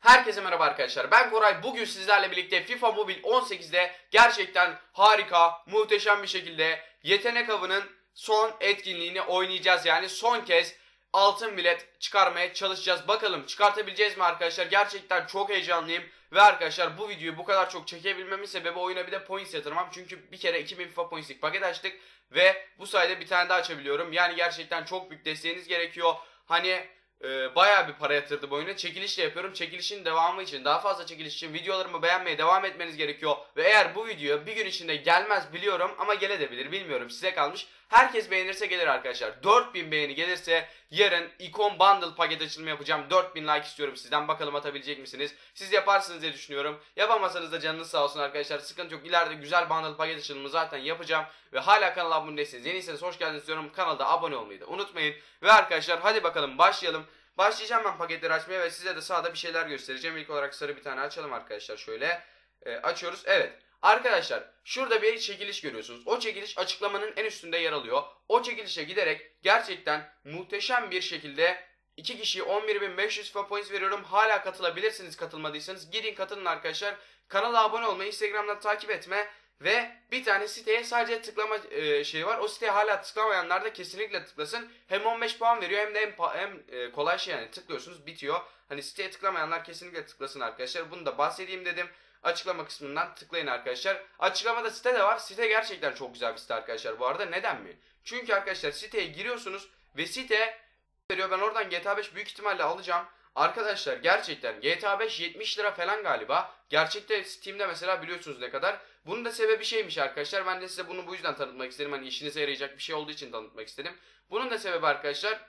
Herkese merhaba arkadaşlar. Ben Koray. Bugün sizlerle birlikte FIFA Mobile 18'de gerçekten harika, muhteşem bir şekilde yetenek avının son etkinliğini oynayacağız. Yani son kez altın bilet çıkarmaya çalışacağız. Bakalım çıkartabileceğiz mi arkadaşlar? Gerçekten çok heyecanlıyım. Ve arkadaşlar bu videoyu bu kadar çok çekebilmemin sebebi oyuna bir de points yatırmam. Çünkü bir kere 2000 FIFA points'lik paket açtık. Ve bu sayede bir tane daha açabiliyorum. Yani gerçekten çok büyük desteğiniz gerekiyor. Bayağı bir para yatırdım oyuna. Çekiliş de yapıyorum. Çekilişin devamı için, daha fazla çekiliş için videolarımı beğenmeye devam etmeniz gerekiyor. Ve eğer bu video bir gün içinde gelmez biliyorum ama gelebilir, bilmiyorum, size kalmış. Herkes beğenirse gelir arkadaşlar. 4000 beğeni gelirse yarın Icon Bundle paket açılımı yapacağım. 4000 like istiyorum sizden. Bakalım atabilecek misiniz? Siz yaparsınız diye düşünüyorum. Yapamazsanız da canınız sağ olsun arkadaşlar. Sıkıntı yok. İleride güzel bundle paket açılımı zaten yapacağım. Ve hala kanala abone değilseniz, yeniyseniz hoş geldiniz diyorum. Kanalda abone olmayı da unutmayın. Ve arkadaşlar hadi bakalım başlayalım. Başlayacağım ben paketleri açmaya ve size de sağda bir şeyler göstereceğim. İlk olarak sarı bir tane açalım arkadaşlar. Şöyle açıyoruz. Evet. Arkadaşlar şurada bir çekiliş görüyorsunuz. O çekiliş açıklamanın en üstünde yer alıyor. O çekilişe giderek gerçekten muhteşem bir şekilde 2 kişiye 11.500 FIFA points veriyorum. Hala katılabilirsiniz, katılmadıysanız. Gidin katılın arkadaşlar. Kanala abone olmayı, Instagram'dan takip etme ve bir tane siteye sadece tıklama şeyi var. O siteye hala tıklamayanlar da kesinlikle tıklasın. Hem 15 puan veriyor hem de hem kolay şey, yani tıklıyorsunuz bitiyor. Hani siteye tıklamayanlar kesinlikle tıklasın arkadaşlar. Bunu da bahsedeyim dedim. Açıklama kısmından tıklayın arkadaşlar. Açıklamada site de var. Site gerçekten çok güzel bir site arkadaşlar bu arada. Neden mi? Çünkü arkadaşlar siteye giriyorsunuz ve site veriyor. Ben oradan GTA 5 büyük ihtimalle alacağım. Arkadaşlar gerçekten GTA 5 70 lira falan galiba. Gerçekte Steam'de mesela biliyorsunuz ne kadar. Bunun da sebebi şeymiş arkadaşlar. Ben de size bunu bu yüzden tanıtmak istedim. Hani işinize yarayacak bir şey olduğu için tanıtmak istedim. Bunun da sebebi arkadaşlar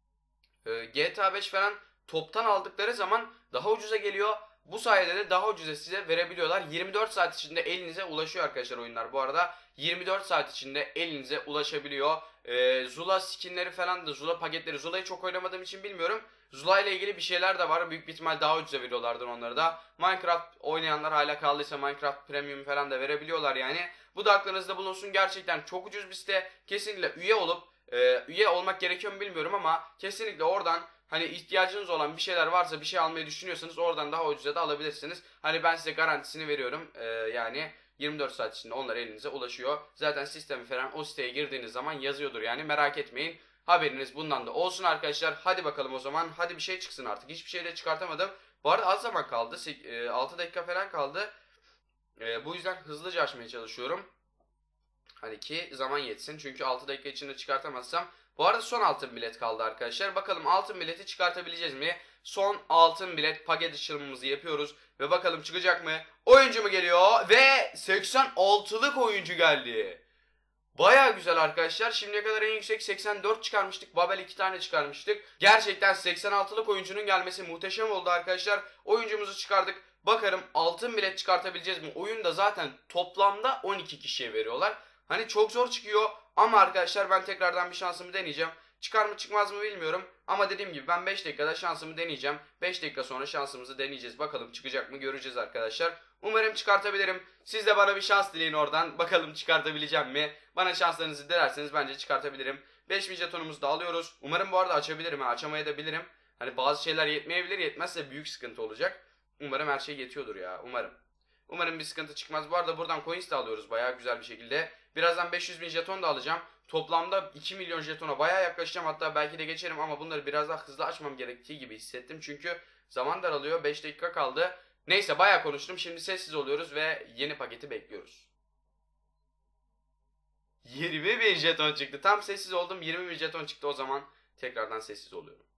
GTA 5 falan toptan aldıkları zaman daha ucuza geliyor. Bu sayede de daha ucuza size verebiliyorlar. 24 saat içinde elinize ulaşıyor arkadaşlar oyunlar. Bu arada 24 saat içinde elinize ulaşabiliyor. Zula skinleri falan da, Zula paketleri. Zula'yı çok oynamadığım için bilmiyorum. Zula ile ilgili bir şeyler de var. Büyük bir ihtimal daha ucuza veriyorlardır onları da. Minecraft oynayanlar hala kaldıysa Minecraft Premium falan da verebiliyorlar yani. Bu da aklınızda bulunsun. Gerçekten çok ucuz bir site. Kesinlikle üye olup üye olmak gerekiyor mu bilmiyorum ama kesinlikle oradan hani ihtiyacınız olan bir şeyler varsa, bir şey almayı düşünüyorsanız oradan daha ucuza da alabilirsiniz. Hani ben size garantisini veriyorum. Yani 24 saat içinde onlar elinize ulaşıyor. Zaten sistemi falan o siteye girdiğiniz zaman yazıyordur yani, merak etmeyin. Haberiniz bundan da olsun arkadaşlar. Hadi bakalım o zaman. Hadi bir şey çıksın artık. Hiçbir şey de çıkartamadım. Bu arada az zaman kaldı. 6 dakika falan kaldı. Bu yüzden hızlıca açmaya çalışıyorum. Hani ki zaman yetsin. Çünkü 6 dakika içinde çıkartamazsam. Bu arada son altın bilet kaldı arkadaşlar. Bakalım altın bileti çıkartabileceğiz mi? Son altın bilet paket açılımımızı yapıyoruz. Ve bakalım çıkacak mı? Oyuncu mu geliyor? Ve 86'lık oyuncu geldi. Baya güzel arkadaşlar. Şimdiye kadar en yüksek 84 çıkarmıştık. Babel 2 tane çıkarmıştık. Gerçekten 86'lık oyuncunun gelmesi muhteşem oldu arkadaşlar. Oyuncumuzu çıkardık. Bakarım altın bilet çıkartabileceğiz mi? Oyunda zaten toplamda 12 kişiye veriyorlar. Hani çok zor çıkıyor ama arkadaşlar ben tekrardan bir şansımı deneyeceğim. Çıkar mı çıkmaz mı bilmiyorum. Ama dediğim gibi ben 5 dakikada şansımı deneyeceğim. 5 dakika sonra şansımızı deneyeceğiz. Bakalım çıkacak mı göreceğiz arkadaşlar. Umarım çıkartabilirim. Siz de bana bir şans dileyin oradan. Bakalım çıkartabileceğim mi? Bana şanslarınızı dilerseniz bence çıkartabilirim. 5000 jetonumuzu da alıyoruz. Umarım bu arada açabilirim. Açamayabilirim. Hani bazı şeyler yetmeyebilir. Yetmezse büyük sıkıntı olacak. Umarım her şey yetiyordur ya. Umarım. Umarım bir sıkıntı çıkmaz. Bu arada buradan coins de alıyoruz bayağı güzel bir şekilde. Birazdan 500.000 jeton da alacağım. Toplamda 2 milyon jetona bayağı yaklaşacağım. Hatta belki de geçerim ama bunları biraz daha hızlı açmam gerektiği gibi hissettim. Çünkü zaman daralıyor. 5 dakika kaldı. Neyse bayağı konuştum. Şimdi sessiz oluyoruz ve yeni paketi bekliyoruz. 20.000 jeton çıktı. Tam sessiz oldum. 20.000 jeton çıktı, o zaman tekrardan sessiz oluyorum.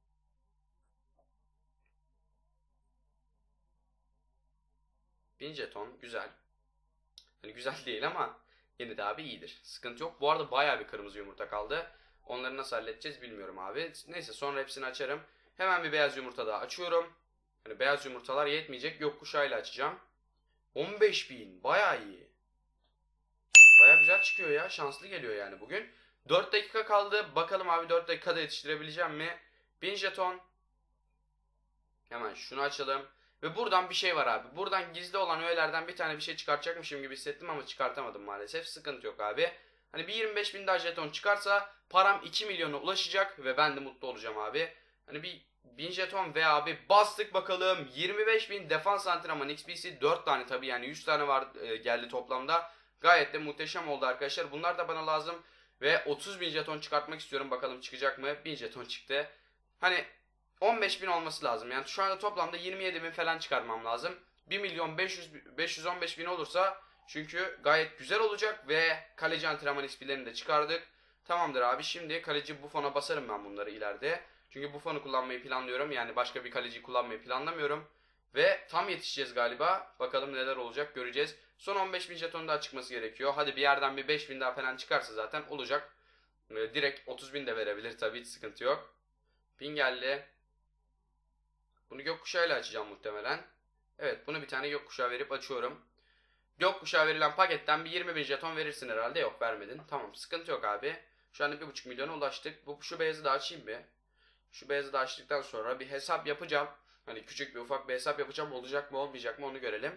Bin jeton güzel. Hani güzel değil ama yine de abi iyidir. Sıkıntı yok. Bu arada bayağı bir kırmızı yumurta kaldı. Onları nasıl halledeceğiz bilmiyorum abi. Neyse sonra hepsini açarım. Hemen bir beyaz yumurta daha açıyorum. Hani beyaz yumurtalar yetmeyecek. Gökkuşağıyla açacağım. 15.000 bayağı iyi. Bayağı güzel çıkıyor ya. Şanslı geliyor yani bugün. 4 dakika kaldı. Bakalım abi 4 dakikada yetiştirebileceğim mi? 1000 jeton. Hemen şunu açalım. Ve buradan bir şey var abi. Buradan gizli olan öğelerden bir tane bir şey çıkartacakmışım gibi hissettim ama çıkartamadım maalesef. Sıkıntı yok abi. Hani bir 25.000 daha jeton çıkarsa param 2 milyona ulaşacak ve ben de mutlu olacağım abi. Hani bir 1000 jeton ve abi bastık bakalım. 25.000 defans antrenman XP'si 4 tane tabi, yani 100 tane var geldi toplamda. Gayet de muhteşem oldu arkadaşlar. Bunlar da bana lazım. Ve 30.000 jeton çıkartmak istiyorum. Bakalım çıkacak mı? 1000 jeton çıktı. Hani 15.000 olması lazım. Yani şu anda toplamda 27.000 falan çıkarmam lazım. 1.515.000 olursa çünkü gayet güzel olacak ve kaleci antrenman XP'lerini de çıkardık. Tamamdır abi. Şimdi kaleci Buffon'a basarım ben bunları ileride. Çünkü Buffon'u kullanmayı planlıyorum. Yani başka bir kaleci kullanmayı planlamıyorum. Ve tam yetişeceğiz galiba. Bakalım neler olacak, göreceğiz. Son 15.000 jeton daha çıkması gerekiyor. Hadi bir yerden bir 5.000 daha falan çıkarsa zaten olacak. Direkt 30.000 de verebilir tabii, hiç sıkıntı yok. 1000 geldi. Bunu gökkuşağıyla açacağım muhtemelen. Evet, bunu bir tane gökkuşağı verip açıyorum. Gökkuşağı verilen paketten bir 20.000 jeton verirsin herhalde. Yok, vermedin. Tamam, sıkıntı yok abi. Şu anda 1.5 milyona ulaştık. Şu beyazı da açayım bir. Şu beyazı da açtıktan sonra bir hesap yapacağım. Hani küçük bir ufak bir hesap yapacağım. Olacak mı olmayacak mı onu görelim.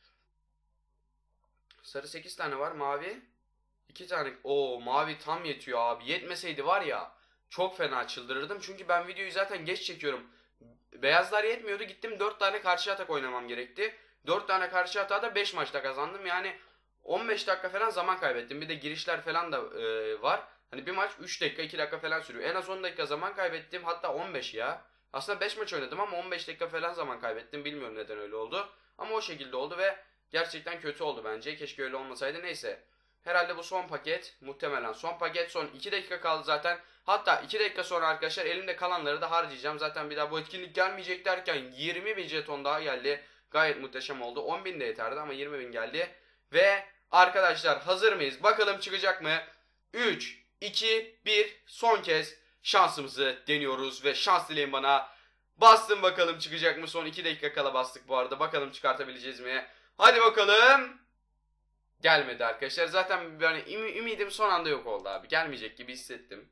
Sarı 8 tane var, mavi 2 tane. Oo, mavi tam yetiyor abi. Yetmeseydi var ya çok fena çıldırırdım. Çünkü ben videoyu zaten geç çekiyorum. Beyazlar yetmiyordu. Gittim 4 tane karşı atak oynamam gerekti. 4 tane karşı atağı da 5 maçta kazandım. Yani 15 dakika falan zaman kaybettim. Bir de girişler falan da var. Hani bir maç 3 dakika 2 dakika falan sürüyor. En az 10 dakika zaman kaybettim. Hatta 15 ya. Aslında 5 maç oynadım ama 15 dakika falan zaman kaybettim. Bilmiyorum neden öyle oldu. Ama o şekilde oldu ve gerçekten kötü oldu bence. Keşke öyle olmasaydı. Neyse. Herhalde bu son paket. Muhtemelen son paket. Son 2 dakika kaldı zaten. Hatta 2 dakika sonra arkadaşlar elimde kalanları da harcayacağım. Zaten bir daha bu etkinlik gelmeyecek derken 20.000 jeton daha geldi. Gayet muhteşem oldu. 10.000 de yeterdi ama 20.000 geldi. Ve arkadaşlar hazır mıyız? Bakalım çıkacak mı? 3, 2, 1. Son kez şansımızı deniyoruz ve şans dileyin bana. Bastım, bakalım çıkacak mı? Son 2 dakika kala bastık bu arada. Bakalım çıkartabileceğiz mi? Hadi bakalım. Gelmedi arkadaşlar. Zaten yani ümidim son anda yok oldu abi. Gelmeyecek gibi hissettim.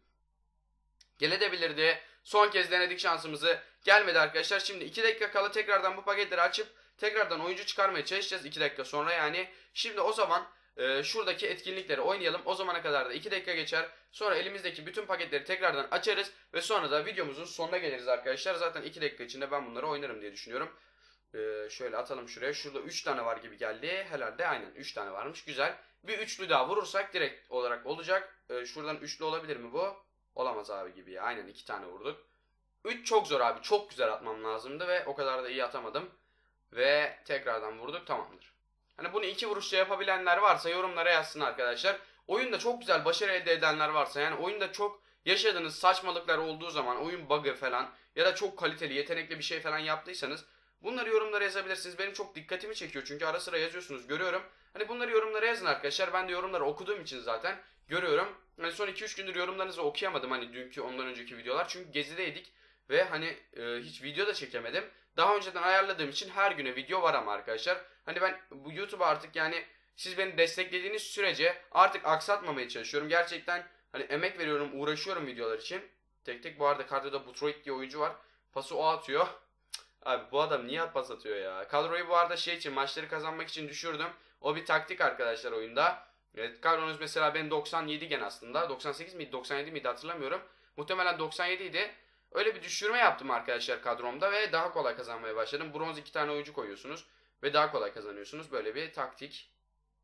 Gelebilirdi. Son kez denedik şansımızı. Gelmedi arkadaşlar. Şimdi 2 dakika kala tekrardan bu paketleri açıp tekrardan oyuncu çıkarmaya çalışacağız 2 dakika sonra yani. Şimdi o zaman şuradaki etkinlikleri oynayalım. O zamana kadar da 2 dakika geçer. Sonra elimizdeki bütün paketleri tekrardan açarız. Ve sonra da videomuzun sonuna geliriz arkadaşlar. Zaten 2 dakika içinde ben bunları oynarım diye düşünüyorum. Şöyle atalım şuraya. Şurada 3 tane var gibi geldi. Herhalde aynen 3 tane varmış. Güzel. Bir üçlü daha vurursak direkt olarak olacak. Şuradan üçlü olabilir mi bu? Olamaz abi gibi ya. Aynen 2 tane vurduk. 3 çok zor abi. Çok güzel atmam lazımdı ve o kadar da iyi atamadım. Ve tekrardan vurduk, tamamdır. Hani bunu 2 vuruşta yapabilenler varsa yorumlara yazsın arkadaşlar. Oyunda çok güzel başarı elde edenler varsa, yani oyunda çok yaşadığınız saçmalıklar olduğu zaman, oyun bug'ı falan ya da çok kaliteli yetenekli bir şey falan yaptıysanız bunları yorumlara yazabilirsiniz. Benim çok dikkatimi çekiyor çünkü ara sıra yazıyorsunuz, görüyorum. Hani bunları yorumlara yazın arkadaşlar. Ben de yorumları okuduğum için zaten görüyorum. Hani son 2-3 gündür yorumlarınızı okuyamadım, hani dünkü ondan önceki videolar. Çünkü gezideydik ve hani hiç video da çekemedim. Daha önceden ayarladığım için her güne video var ama arkadaşlar. Hani ben bu YouTube'a artık, yani siz beni desteklediğiniz sürece artık aksatmamaya çalışıyorum. Gerçekten hani emek veriyorum, uğraşıyorum videolar için. Tek tek bu arada kadroda Butroid diye oyuncu var. Pası o atıyor. Abi bu adam niye pas atıyor ya? Kadroyu bu arada şey için, maçları kazanmak için düşürdüm. O bir taktik arkadaşlar oyunda. Evet, kadronuz mesela benim 97 gen aslında. 98 miydi 97 miydi hatırlamıyorum. Muhtemelen 97 idi. Öyle bir düşürme yaptım arkadaşlar kadromda ve daha kolay kazanmaya başladım. Bronz 2 tane oyuncu koyuyorsunuz ve daha kolay kazanıyorsunuz. Böyle bir taktik.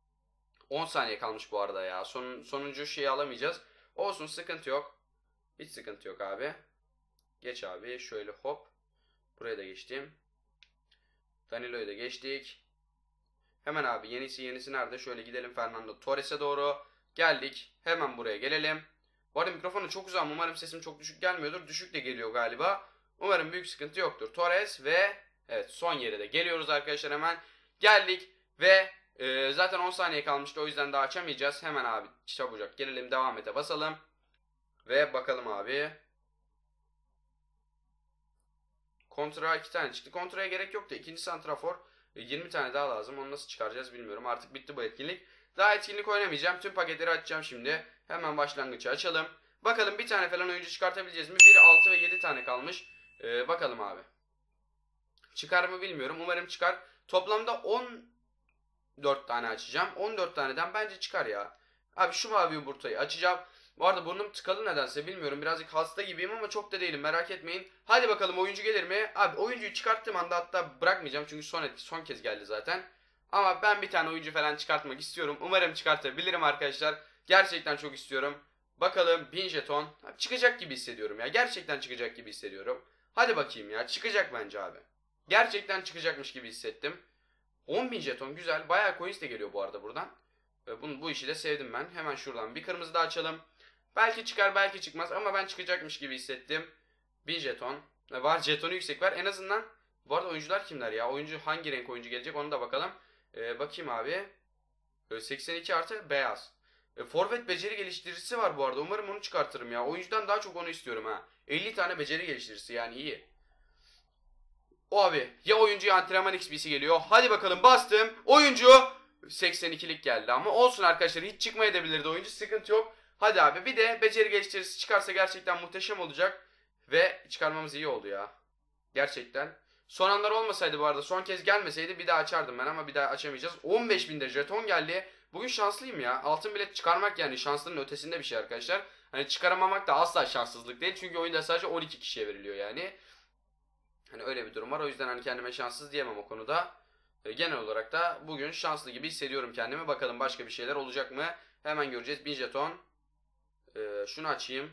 10 saniye kalmış bu arada ya. Sonuncu şeyi alamayacağız. Olsun, sıkıntı yok. Hiç sıkıntı yok abi. Geç abi şöyle hop. Buraya da geçtim. Danilo'yu da geçtik. Hemen abi yenisi nerede? Şöyle gidelim Fernando Torres'e doğru. Geldik. Hemen buraya gelelim. Bu arada mikrofonu çok uzağım. Umarım sesim çok düşük gelmiyordur. Düşük de geliyor galiba. Umarım büyük sıkıntı yoktur. Torres ve evet, son yere de geliyoruz arkadaşlar hemen. Geldik ve zaten 10 saniye kalmıştı. O yüzden daha açamayacağız. Hemen abi çabucak gelelim. Devam ete basalım. Ve bakalım abi. Kontra 2 tane çıktı. Kontraya gerek yoktu. İkinci santrafor 20 tane daha lazım. Onu nasıl çıkaracağız bilmiyorum. Artık bitti bu etkinlik. Daha etkinlik oynamayacağım. Tüm paketleri açacağım şimdi. Hemen başlangıcı açalım. Bakalım bir tane falan oyuncu çıkartabileceğiz mi? 1, 6 ve 7 tane kalmış. Bakalım abi. Çıkar mı bilmiyorum. Umarım çıkar. Toplamda 14 tane açacağım. 14 taneden bence çıkar ya. Abi şu mavi yumurtayı açacağım. Bu arada burnum tıkalı nedense bilmiyorum. Birazcık hasta gibiyim ama çok da değilim, merak etmeyin. Hadi bakalım oyuncu gelir mi? Abi oyuncuyu çıkarttığım anda hatta bırakmayacağım çünkü son kez geldi zaten. Ama ben bir tane oyuncu falan çıkartmak istiyorum. Umarım çıkartabilirim arkadaşlar. Gerçekten çok istiyorum. Bakalım 1000 jeton. Abi çıkacak gibi hissediyorum ya. Gerçekten çıkacak gibi hissediyorum. Hadi bakayım ya. Çıkacak bence abi. Gerçekten çıkacakmış gibi hissettim. 10.000 jeton güzel. Bayağı coins de geliyor bu arada buradan. Bu işi de sevdim ben. Hemen şuradan bir kırmızı da açalım. Belki çıkar belki çıkmaz ama ben çıkacakmış gibi hissettim. 1000 jeton. Var, jetonu yüksek var. En azından bu arada oyuncular kimler ya? Oyuncu hangi renk oyuncu gelecek onu da bakalım. Bakayım abi. 82 artı beyaz. Forvet beceri geliştiricisi var bu arada. Umarım onu çıkartırım ya. Oyuncudan daha çok onu istiyorum ha. 50 tane beceri geliştiricisi yani iyi. O abi ya oyuncu ya antrenman XP'si geliyor. Hadi bakalım bastım. Oyuncu 82'lik geldi ama olsun arkadaşlar, hiç çıkmayabilirdi oyuncu, sıkıntı yok. Hadi abi bir de beceri geliştiricisi çıkarsa gerçekten muhteşem olacak. Ve çıkarmamız iyi oldu ya. Gerçekten. Son anlar olmasaydı bu arada, son kez gelmeseydi bir daha açardım ben ama bir daha açamayacağız. 15.000'de jeton geldi. Bugün şanslıyım ya. Altın bilet çıkarmak yani şanslının ötesinde bir şey arkadaşlar. Hani çıkaramamak da asla şanssızlık değil. Çünkü oyunda sadece 12 kişiye veriliyor yani. Hani öyle bir durum var. O yüzden hani kendime şanssız diyemem o konuda. Genel olarak da bugün şanslı gibi hissediyorum kendimi. Bakalım başka bir şeyler olacak mı? Hemen göreceğiz. 1000 jeton. Şunu açayım.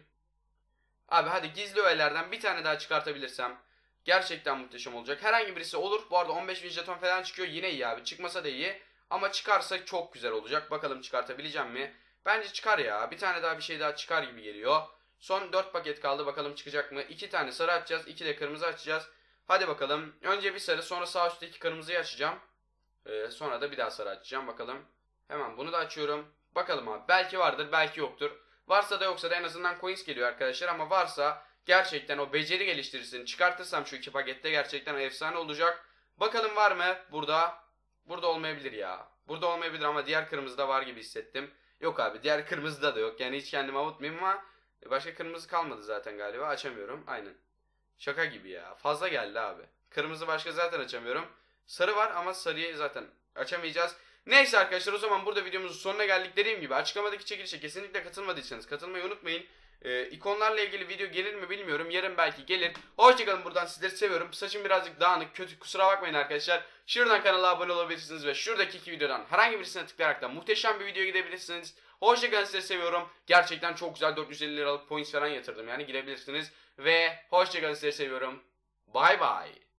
Abi hadi gizli öğelerden bir tane daha çıkartabilirsem gerçekten muhteşem olacak. Herhangi birisi olur. Bu arada 15.000 jeton falan çıkıyor. Yine iyi abi. Çıkmasa da iyi. Ama çıkarsa çok güzel olacak. Bakalım çıkartabileceğim mi? Bence çıkar ya. Bir tane daha bir şey daha çıkar gibi geliyor. Son 4 paket kaldı. Bakalım çıkacak mı? 2 tane sarı açacağız. 2 de kırmızı açacağız. Hadi bakalım. Önce bir sarı, sonra sağ üstteki kırmızıyı açacağım. Sonra da bir daha sarı açacağım. Bakalım. Hemen bunu da açıyorum. Bakalım abi. Belki vardır, belki yoktur. Varsa da yoksa da en azından coins geliyor arkadaşlar. Ama varsa gerçekten o beceri geliştiricisini çıkartırsam şu iki pakette gerçekten efsane olacak. Bakalım var mı? Burada olmayabilir ya. Burada olmayabilir ama diğer kırmızıda var gibi hissettim. Yok abi, diğer kırmızıda da yok. Yani hiç kendimi avutmayayım ama başka kırmızı kalmadı zaten galiba. Açamıyorum. Aynen. Şaka gibi ya. Fazla geldi abi. Kırmızı başka zaten açamıyorum. Sarı var ama sarıyı zaten açamayacağız. Neyse arkadaşlar, o zaman burada videomuzun sonuna geldik. Dediğim gibi açıklamadaki çekilişe kesinlikle katılmadıysanız katılmayı unutmayın. İkonlarla ilgili video gelir mi bilmiyorum. Yarın belki gelir. Hoşçakalın, buradan sizleri seviyorum. Saçım birazcık dağınık, kötü, kusura bakmayın arkadaşlar. Şuradan kanala abone olabilirsiniz ve şuradaki iki videodan herhangi birisine tıklayarak da muhteşem bir videoya gidebilirsiniz. Hoşçakalın, sizleri seviyorum. Gerçekten çok güzel 450 liralık points falan yatırdım yani, girebilirsiniz. Ve hoşçakalın, sizleri seviyorum. Bay bay.